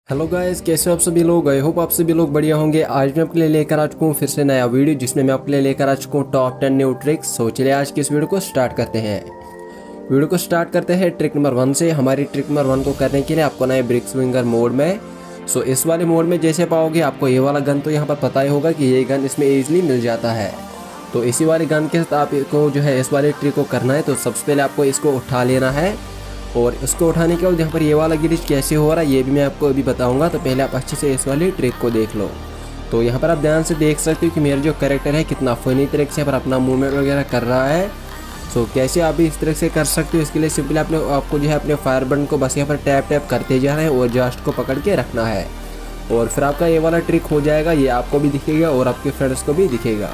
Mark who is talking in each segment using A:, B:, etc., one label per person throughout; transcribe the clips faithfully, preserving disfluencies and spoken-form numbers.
A: Hello guys, कैसे हो आप सभी लोग। आई होप आप सभी लोग बढ़िया होंगे। आज मैं आपके लिए लेकर आ चुका हूँ फिर से नया वीडियो, जिसमें मैं आपके लिए लेकर आ चुका हूँ top ten new tricks. So चलिए आज की इस वीडियो को स्टार्ट करते हैं। वीडियो को स्टार्ट करते हैं ट्रिक नंबर वन से। हमारी ट्रिक नंबर वन को करने के लिए आपको नए ब्रिक स्विंगर मोड में, सो इस वाले मोड में जैसे पाओगे आपको ये वाला गन तो यहाँ पर पता ही होगा कि ये गन इसमें ईजिली मिल जाता है। तो इसी वाले गन के साथ आपको जो है इस वाले ट्रिक को करना है। तो सबसे पहले आपको इसको उठा लेना है, और इसको उठाने के बाद यहाँ पर ये वाला ग्लिच कैसे हो रहा है ये भी मैं आपको अभी बताऊंगा। तो पहले आप अच्छे से इस वाली ट्रिक को देख लो। तो यहाँ पर आप ध्यान से देख सकते हो कि मेरा जो कैरेक्टर है कितना फनी तरीके से यहाँ पर अपना मूवमेंट वगैरह कर रहा है। सो कैसे आप भी इस तरह से कर सकते हो, इसके लिए सिंपली आपने आपको जो है अपने फायर बटन को बस यहाँ पर टैप टैप करते जाना है और जस्ट को पकड़ के रखना है, और फिर आपका ये वाला ट्रिक हो जाएगा। ये आपको भी दिखेगा और आपके फ्रेंड्स को भी दिखेगा।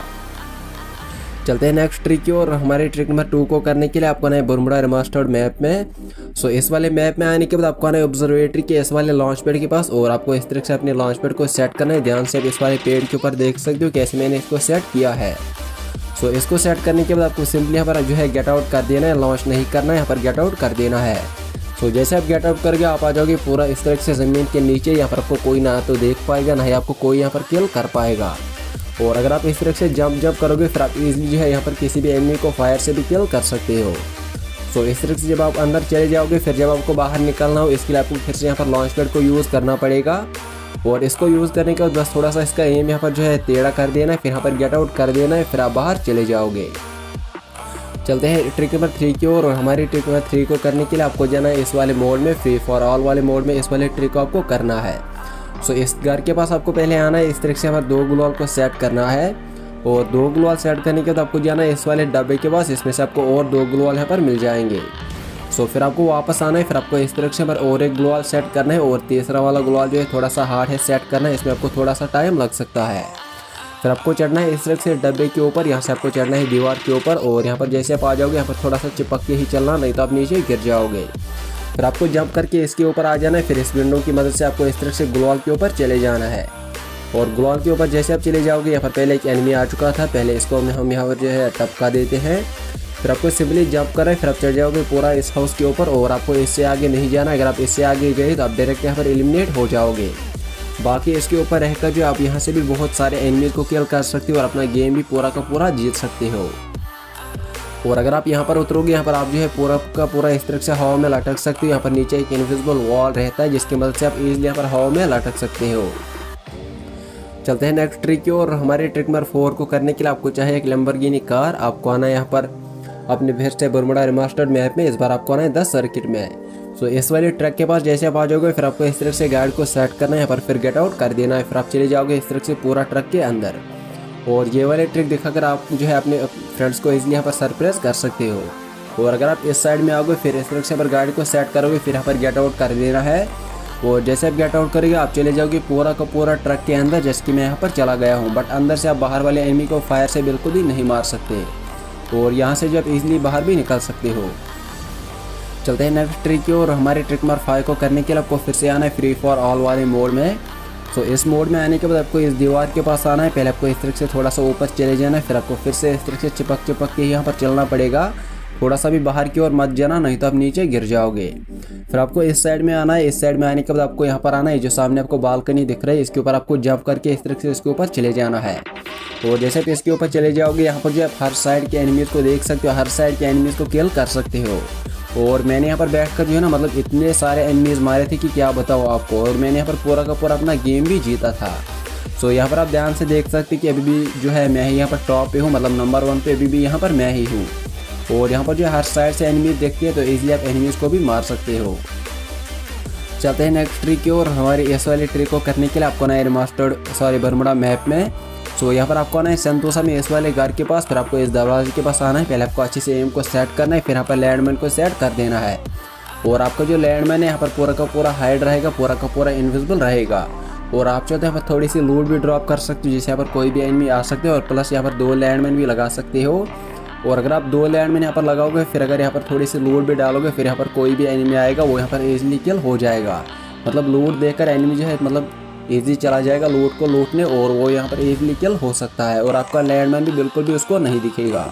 A: चलते हैं नेक्स्ट ट्रिक की और। हमारे ट्रिक नंबर टू को करने के लिए आपको आना है बरमुडा रिमास्टर्ड मैप में। सो इस वाले मैप में आने के बाद आपको आना है ऑब्जर्वेटरी के इस वाले लॉन्च पैड के पास, और आपको इस तरह से अपने लॉन्च पैड को सेट करना है। ध्यान से इस वाले पेड़ के ऊपर देख सकते हो कैसे मैंने इसको सेट किया है। सो इसको सेट करने के बाद आपको सिंपली यहाँ पर जो है गेट आउट कर देना है, लॉन्च नहीं करना है, यहाँ पर गेट आउट कर देना है। सो जैसे आप गेट आउट करके आप आ जाओगे पूरा इस तरह से ज़मीन के नीचे, यहाँ पर आपको कोई ना तो देख पाएगा ना ही आपको कोई यहाँ पर किल कर पाएगा। और अगर आप इस तरह से जंप जंप करोगे फिर आप इजीली जो है यहाँ पर किसी भी एनिमी को फायर से भी किल कर सकते हो। सो इस तरह से जब आप अंदर चले जाओगे फिर जब आपको बाहर निकलना हो इसके लिए आपको फिर से यहाँ पर लॉन्च पैड को यूज़ करना पड़ेगा, और इसको यूज़ करने के बाद बस थोड़ा सा इसका एम यहाँ पर जो है टेढ़ा कर देना है, फिर यहाँ पर गेट आउट कर देना है, फिर आप बाहर चले जाओगे। चलते हैं ट्रिक नंबर थ्री की ओर। और हमारी ट्रिक नंबर थ्री को करने के लिए आपको जाना है इस वाले मोड में, फ्री फॉर ऑल वाले मोड में। इस वाले ट्रिक को आपको करना है। सो इस घर के पास आपको पहले आना है, इस तरह से हमारे दो ग्लू वॉल को सेट करना है, और दो ग्लू वॉल सेट करने के बाद आपको जाना है इस वाले डब्बे के पास। इसमें से आपको और दो ग्लू वॉल यहाँ पर मिल जाएंगे। सो फिर आपको वापस आना है, फिर आपको इस तरह से पर और एक ग्लू वॉल सेट करना है, और तीसरा वाला ग्लू वॉल जो है थोड़ा सा हार्ड है सेट करना है, इसमें आपको थोड़ा सा टाइम लग सकता है। फिर आपको चढ़ना है इस तरह से डब्बे के ऊपर, यहाँ से आपको चढ़ना है दीवार के ऊपर, और यहाँ पर जैसे आप आ जाओगे यहाँ पर थोड़ा सा चिपक के ही चलना, नहीं तो आप नीचे गिर जाओगे। फिर आपको जंप करके इसके ऊपर आ जाना है, फिर इस विंडो की मदद से आपको इस तरह से ग्लू वॉल के ऊपर चले जाना है। और ग्लू वॉल के ऊपर जैसे आप चले जाओगे यहाँ पर पहले एक एनिमी आ चुका था, पहले इसको हम यहाँ पर जो है टपका देते हैं। फिर आपको सिंपली जंप करें, फिर आप चढ़ जाओगे पूरा इस हाउस के ऊपर, और आपको इससे आगे नहीं जाना। अगर आप इससे आगे गए तो आप डायरेक्ट यहाँ पर एलिमिनेट हो जाओगे। बाकी इसके ऊपर रहकर जो आप यहाँ से भी बहुत सारे एनिमीज को किल कर सकते हो और अपना गेम भी पूरा का पूरा जीत सकते हो। और अगर आप यहाँ पर उतरोगे यहाँ पर आप जो है पूरा का पूरा इस तरह से हवा में लटक सकते हो। यहाँ पर नीचे एक इनविजिबल वॉल रहता है जिसकी मदद से आप इजीली यहाँ पर हवा में लटक सकते हो। चलते हैं नेक्स्ट ट्रिक की और। हमारे ट्रिक नंबर फोर को करने के लिए आपको चाहिए एक लैम्बोर्गिनी कार। आपको आना है यहाँ पर अपने फिर से बरमुडा रिमास्टर्ड मैप में। इस बार आपको आना है दस सर्किट में। सो इस वाले ट्रक के पास जैसे आप आ जाओगे फिर आपको इस तरह से गाड़ी को सेट करना है, यहाँ पर फिर गेट आउट कर देना है, फिर आप चले जाओगे इस तरह से पूरा ट्रक के अंदर। और ये वाले ट्रिक दिखाकर आप जो है अपने फ्रेंड्स को इजीली यहाँ पर सरप्राइज कर सकते हो। और अगर आप इस साइड में आओगे फिर इस तरह से पर गाड़ी को सेट करोगे, फिर यहाँ पर गेट आउट कर देना है, और जैसे आप गेट आउट करेंगे आप चले जाओगे पूरा का पूरा ट्रक के अंदर, जैसे कि मैं यहाँ पर चला गया हूँ। बट अंदर से आप बाहर वाले एनिमी को फायर से बिल्कुल भी नहीं मार सकते, और यहाँ से जो आप इजीली बाहर भी निकल सकते हो। चलते हैं नेक्स्ट ट्रिक की और। हमारे ट्रिक नंबर फाइव को करने के लिए आपको फिर से आना है फ्री फॉर ऑल वाले मोड में। सो इस मोड में आने के बाद आपको इस दीवार के पास आना है, पहले आपको इस तरह से थोड़ा सा ऊपर चले जाना है, फिर आपको फिर से इस तरह से चिपक चिपक के यहाँ पर चलना पड़ेगा। थोड़ा सा भी बाहर की ओर मत जाना, नहीं तो आप नीचे गिर जाओगे। फिर आपको इस साइड में आना है, इस साइड में आने के बाद आपको यहाँ पर आना है, जो सामने आपको बालकनी दिख रही है इसके ऊपर आपको जंप करके इस तरह से इसके ऊपर चले जाना है। और जैसे आप इसके ऊपर चले जाओगे यहाँ पर जो आप हर साइड के एनिमीज को देख सकते हो, हर साइड के एनिमीज को किल कर सकते हो। और मैंने यहाँ पर बैठकर जो है ना मतलब इतने सारे एनिमीज मारे थे कि क्या बताओ आपको, और मैंने यहाँ पर पूरा का पूरा अपना गेम भी जीता था। सो यहाँ पर आप ध्यान से देख सकते कि अभी भी जो है मैं ही यहाँ पर टॉप पे हूँ, मतलब नंबर वन पे अभी भी यहाँ पर मैं ही हूँ। और यहाँ पर जो हर साइड से एनिमीज देखते हैं तो इजीली आप एनिमीज को भी मार सकते हो। चलते हैं नेक्स्ट ट्रिक की और। हमारी इस वाली ट्रिक को करने के लिए आपको ना रिमास्टर्ड सॉरी बरमुडा मैप में। सो यहाँ पर आपको आना है संतोषा में इस वाले घर के पास, फिर आपको इस दरवाजे के पास आना है, पहले आपको अच्छे से एम को सेट करना है, फिर यहाँ पर लैंडमैन को सेट कर देना है। और आपका जो लैंडमैन है यहाँ पर पूरा का पूरा हाइड रहेगा, पूरा का पूरा इनविजिबल रहेगा। और आप चाहते हैं यहाँ पर थोड़ी सी लूट भी ड्रॉप कर सकते हो, जिससे यहाँ पर कोई भी एनिमी आ सकते हो, और प्लस यहाँ पर दो लैंडमैन भी लगा सकते हो। और अगर आप दो लैंडमैन यहाँ पर लगाओगे फिर अगर यहाँ पर थोड़ी सी लूट भी डालोगे फिर यहाँ पर कोई भी एनिमी आएगा वो यहाँ पर इजीली किल हो जाएगा। मतलब लूट देकर एनिमी जो है मतलब इजी चला जाएगा लूट को लूटने, और वो यहाँ पर इजीली किल हो सकता है, और आपका लैंडमैन भी बिल्कुल भी उसको नहीं दिखेगा।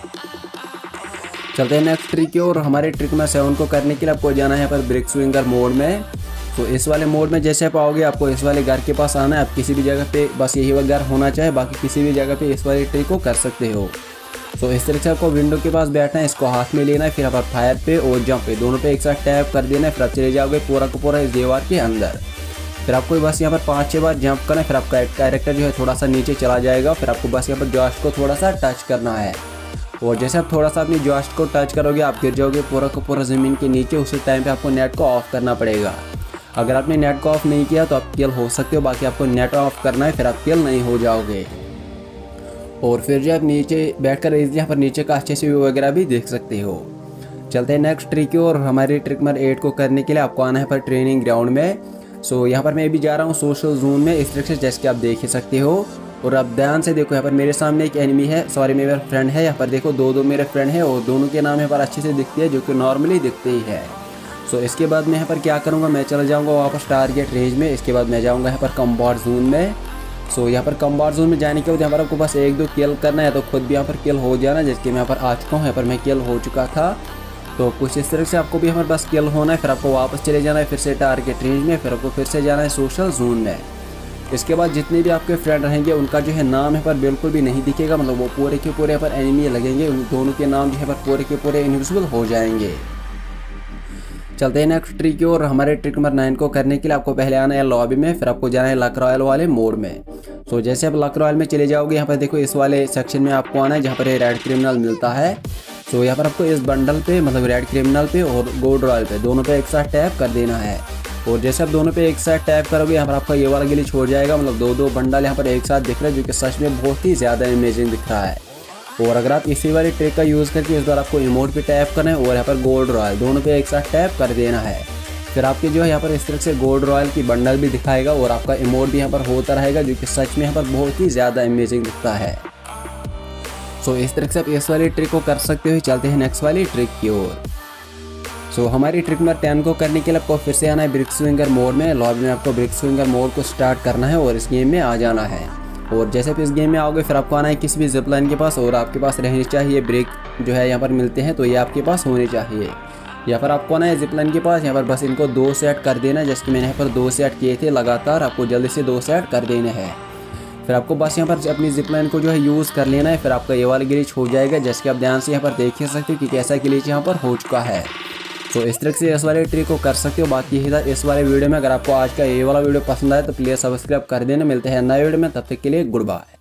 A: चलते हैं नेक्स्ट ट्रिक की और। हमारे ट्रिक नंबर सेवन को करने के लिए आपको जाना है यहाँ पर ब्रिक स्विंगर मोड में। तो इस वाले मोड में जैसे आप आओगे आपको इस वाले घर के पास आना है। आप किसी भी जगह पे बस यही वाला घर होना चाहिए, बाकी किसी भी जगह पे इस वाली ट्रिक को कर सकते हो। तो इस तरह से आपको विंडो के पास बैठना है, इसको हाथ में लेना है, फिर आप फायर पे और जंप पे दोनों पे एक साथ टैप कर देना है। फिर आप चले जाओगे पूरा का पूरा इस दीवार के अंदर। फिर आपको बस यहाँ पर पाँच छः बार जंप करना है, फिर आपका कैरेक्टर जो है थोड़ा सा नीचे चला जाएगा। फिर आपको बस यहाँ पर जॉस्ट को थोड़ा सा टच करना है, और जैसे आप थोड़ा सा अपनी जॉस्ट को टच करोगे आप गिर जाओगे पूरा का पूरा ज़मीन के नीचे। उसी टाइम पे आपको नेट को ऑफ करना पड़ेगा। अगर आपने नेट को ऑफ नहीं किया तो आप किल हो सकते हो, बाकी आपको नेट ऑफ करना है, फिर आप किल नहीं हो जाओगे। और फिर जो आप नीचे बैठकर यहाँ पर नीचे का अच्छे से व्यू वगैरह भी देख सकते हो। चलते हैं नेक्स्ट ट्रिक की और हमारी ट्रिक नंबर एट को करने के लिए आपको आना है पर ट्रेनिंग ग्राउंड में। सो यहाँ पर मैं भी जा रहा हूँ सोशल जोन में इस ट्रिक से, जैसे कि आप देख ही सकते हो। और अब ध्यान से देखो, यहाँ पर मेरे सामने एक एनिमी है, सॉरी मेरा फ्रेंड है। यहाँ पर देखो दो दो मेरे फ्रेंड है और दोनों के नाम यहाँ पर अच्छे से दिखते हैं, जो कि नॉर्मली दिखते ही है। सो so, इसके बाद मैं यहाँ पर क्या करूँगा, मैं चला जाऊँगा वापस टारगेट रेंज में। इसके बाद मैं जाऊँगा यहाँ पर कम्बाट जोन में। सो so, यहाँ पर कम्बाट जोन में जाने के बाद यहाँ पर आपको बस एक दो किल करना है, तो खुद भी यहाँ पर किल हो जाना, जैसे मैं यहाँ पर आ चुका हूँ। यहाँ पर मैं किल हो चुका था, तो कुछ इस तरह से आपको भी यहाँ पर बस किल होना है। फिर आपको वापस चले जाना है फिर से टारगेट रेंज में, फिर आपको फिर से जाना है सोशल जोन में। इसके बाद जितने भी आपके फ्रेंड रहेंगे उनका जो है नाम यहाँ पर बिल्कुल भी नहीं दिखेगा, मतलब वो पूरे के पूरे यहाँ पर एनिमी लगेंगे, उन दोनों के नाम जो है पर पूरे के पूरे इनविजिबल हो जाएंगे। चलते हैं नेक्स्ट ट्रिक की और हमारे ट्रिक नंबर नाइन को करने के लिए आपको पहले आना है लॉबी में, फिर आपको जाना है लक रॉयल वाले मोड में। तो जैसे आप लक रॉयल में चले जाओगे यहाँ पर देखो इस वाले सेक्शन में आपको आना है जहाँ पर ये रेड क्रिमिनल मिलता है। तो यहाँ पर आपको इस बंडल पे मतलब रेड क्रिमिनल पे और गोल्ड रॉयल पे दोनों पे एक साथ टैप कर देना है। और जैसे आप दोनों पे एक साथ टैप करोगे यहाँ पर आपका ये वाला गिली छोड़ जाएगा, मतलब दो दो बंडल यहाँ पर एक साथ दिख रहा है, जो कि सच में बहुत ही ज़्यादा इमेजिंग दिख रहा है। और अगर आप इसी वाली ट्रिक का यूज़ करके इस बार आपको इमोट पे टैप करना है और यहाँ पर गोल्ड रॉयल दोनों पे एक साथ टैप कर देना है। फिर आपके जो है यहाँ पर इस तरह से गोल्ड रॉयल की बंडल भी दिखाएगा और आपका इमोट भी यहाँ पर होता रहेगा, जो कि सच में यहाँ पर बहुत ही ज़्यादा इमेजिंग दिखता है। सो इस तरह से आप इस वाली ट्रिक को कर सकते हो। चलते हैं नेक्स्ट वाली ट्रिक की ओर। सो हमारी ट्रिक नंबर टेन को करने के लिए आपको फिर से आना है ब्रिक स्विंगर मोड में। लॉबी में आपको ब्रिक स्विंगर मोड को स्टार्ट करना है और इस गेम में आ जाना है। और जैसे आप इस गेम में आओगे फिर आपको आना है किसी भी जिप लाइन के पास, और आपके पास रहनी चाहिए ब्रिक जो है यहाँ पर मिलते हैं, तो ये आपके पास होने चाहिए। यहाँ पर आपको आना है जिप लाइन के पास, यहाँ पर बस इनको दो सेट कर देना, जैसे कि मैंने यहाँ पर दो सेट किए थे लगातार, आपको जल्दी से दो सेट कर देने हैं। फिर आपको बस यहाँ पर अपनी जिप लाइन को जो है यूज़ कर लेना है, फिर आपका ये वाला ग्लिच हो जाएगा, जैसे कि आप ध्यान से यहाँ पर देख ही सकते हो कि कैसा ग्लिच यहाँ पर हो चुका है। तो इस तरह से इस वाले ट्रिक को कर सकते हो। बाकी यही था इस वाले वीडियो में। अगर आपको आज का ये वाला वीडियो पसंद आए तो प्लीज़ सब्सक्राइब कर देना। मिलते हैं नए वीडियो में, तब तक के लिए गुड बाय।